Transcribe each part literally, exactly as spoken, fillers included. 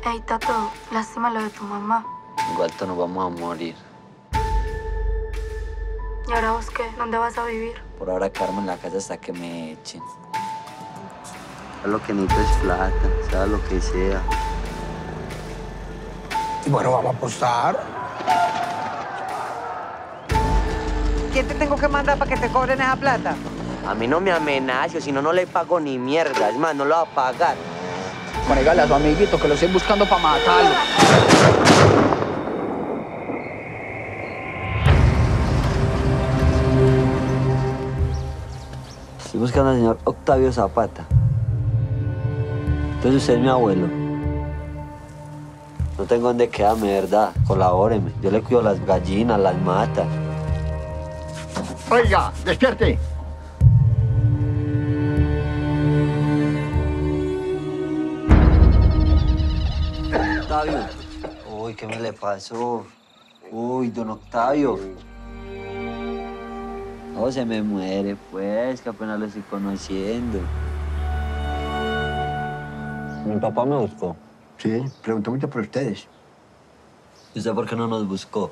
Ey, Tato, lástima lo de tu mamá. Igual todos nos vamos a morir. ¿Y ahora vos qué? ¿Dónde vas a vivir? Por ahora quedarme en la casa hasta que me echen. Lo que necesito es plata, sea lo que sea. Y bueno, vamos a apostar. ¿Quién te tengo que mandar para que te cobren esa plata? A mí no me amenazo, si no, no le pago ni mierda. Es más, no lo va a pagar. Conégale a su amiguito que lo estoy buscando para matarlo. Estoy buscando al señor Octavio Zapata. Entonces usted es mi abuelo. No tengo dónde quedarme, ¿verdad? Colabóreme. Yo le cuido las gallinas, las mata. Oiga, despierte. Octavio. Uy, ¿qué me le pasó? Uy, don Octavio. No, se me muere, pues, que apenas lo estoy conociendo. Mi papá me buscó. Sí, preguntó mucho por ustedes. ¿Y usted por qué no nos buscó?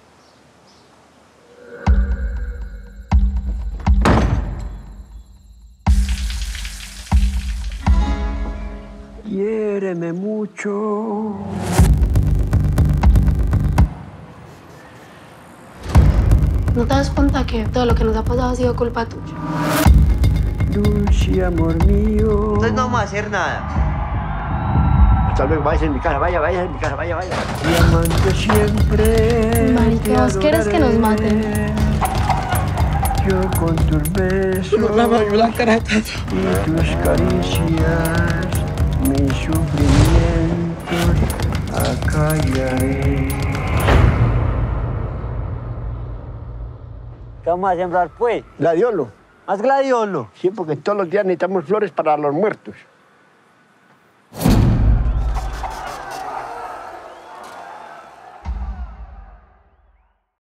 Hiéreme mucho. ¿No te das cuenta que todo lo que nos ha pasado ha sido culpa tuya? Dulce amor mío. Entonces no vamos a hacer nada. Hasta luego, vaya en mi casa, vaya, vaya en mi casa, vaya, vaya. Diamante siempre. Marica, ¿vos quieres que nos maten? Yo con tus besos. No la veo la cara de Tato. Y tus caricias, mis sufrimientos, acallaré. ¿Qué vamos a sembrar, pues? Gladiolo. ¿Más gladiolo? Sí, porque todos los días necesitamos flores para los muertos.